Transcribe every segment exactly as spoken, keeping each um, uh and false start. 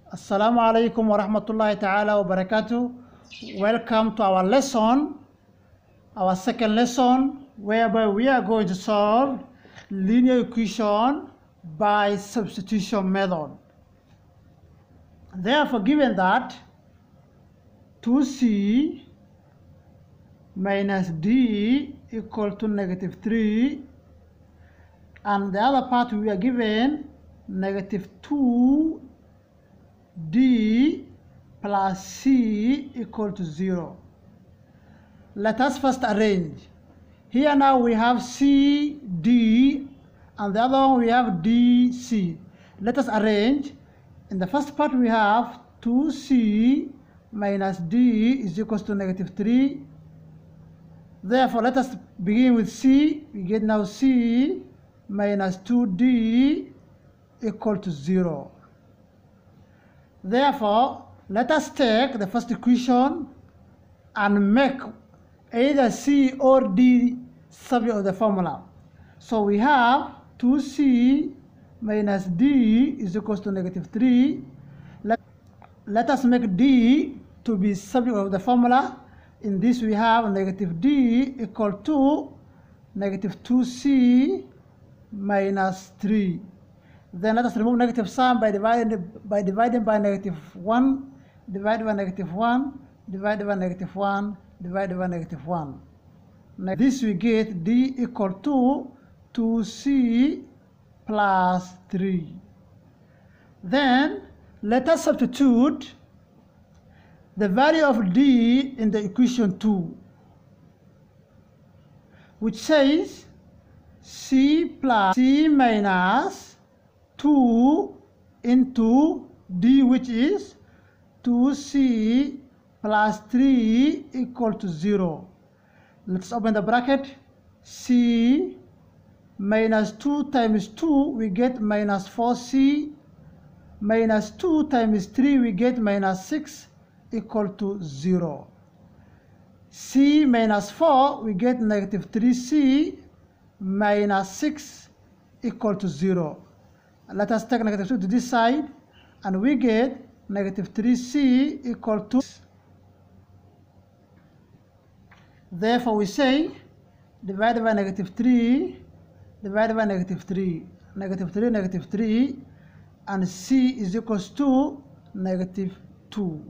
Assalamu alaikum wa rahmatullahi ta'ala wa barakatuh. Welcome to our lesson, our second lesson, whereby we are going to solve linear equation by substitution method. Therefore, given that two c minus d equal to negative three, and the other part we are given negative two d plus c equal to zero. Let us first arrange. Here now we have C, D, and the other one we have D, C. Let us arrange. In the first part we have two c minus d is equals to negative three. Therefore, let us begin with C. We get now C minus two d equal to zero. Therefore, let us take the first equation and make either C or D subject of the formula. So we have two c minus d is equals to negative three. Let, let us make d to be subject of the formula. In this we have negative d equal to negative two c minus three. Then let us remove negative sign by dividing by dividing by negative one, divided by negative one, divided by negative one, divided by negative one. Now this we get d equal to two c plus three. Then let us substitute the value of d in the equation two, which says c plus c minus two into d, which is two c plus three equal to zero. Let's open the bracket. C minus two times two, we get minus four c, minus two times three, we get minus six equal to zero. C minus four, we get negative three c minus six equal to zero. Let us take negative two to this side, and we get negative three c equal to. Therefore, we say divided by negative three, divided by negative three, negative three, negative three, and c is equals to negative two.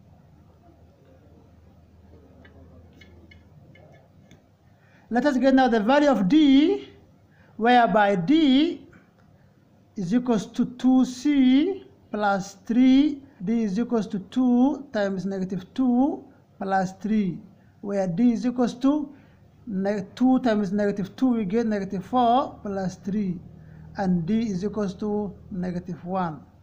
Let us get now the value of d, whereby d is equals to two c plus three. D is equals to two times negative two plus three, where d is equals to two times negative two, we get negative four plus three, and d is equals to negative one.